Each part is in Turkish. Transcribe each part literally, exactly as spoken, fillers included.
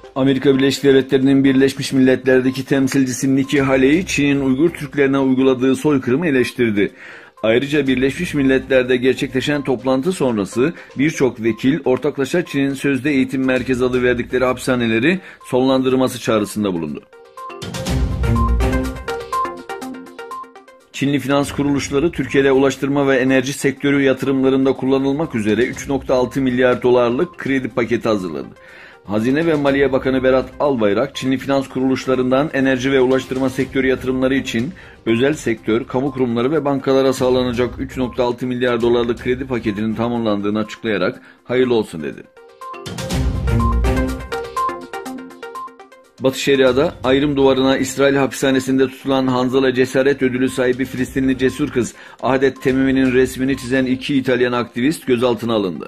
Amerika Birleşik Devletleri'nin Birleşmiş Milletler'deki temsilcisi Nikki Haley, Çin'in Uygur Türklerine uyguladığı soykırımı eleştirdi. Ayrıca Birleşmiş Milletler'de gerçekleşen toplantı sonrası birçok vekil ortaklaşa Çin'in sözde eğitim merkezi adı verdikleri hapishaneleri sonlandırması çağrısında bulundu. Çinli finans kuruluşları Türkiye'de ulaştırma ve enerji sektörü yatırımlarında kullanılmak üzere üç nokta altı milyar dolarlık kredi paketi hazırladı. Hazine ve Maliye Bakanı Berat Albayrak, Çinli finans kuruluşlarından enerji ve ulaştırma sektörü yatırımları için özel sektör, kamu kurumları ve bankalara sağlanacak üç nokta altı milyar dolarlık kredi paketinin tamamlandığını açıklayarak hayırlı olsun dedi. Batı Şeria'da ayrım duvarına İsrail hapishanesinde tutulan Hanzala Cesaret Ödülü sahibi Filistinli cesur kız Adet Temimi'nin resmini çizen iki İtalyan aktivist gözaltına alındı.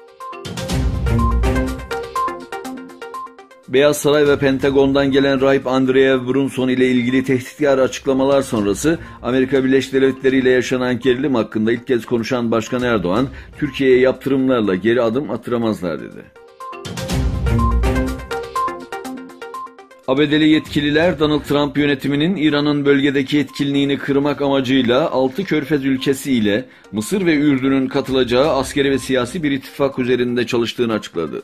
Beyaz Saray ve Pentagon'dan gelen rahip Andrea Brunson ile ilgili tehditkar açıklamalar sonrası Amerika Birleşik Devletleri ile yaşanan gerilim hakkında ilk kez konuşan Başkan Erdoğan, Türkiye'ye yaptırımlarla geri adım attıramazlar dedi. A B D'li yetkililer Donald Trump yönetiminin İran'ın bölgedeki etkinliğini kırmak amacıyla altı Körfez ülkesi ile Mısır ve Ürdün'ün katılacağı askeri ve siyasi bir ittifak üzerinde çalıştığını açıkladı.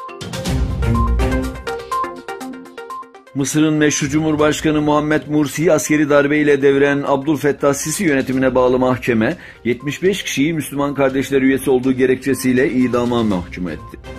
Mısır'ın meşru Cumhurbaşkanı Muhammed Mursi'yi askeri darbeyle deviren Abdülfettah Sisi yönetimine bağlı mahkeme, yetmiş beş kişiyi Müslüman kardeşler üyesi olduğu gerekçesiyle idama mahkum etti.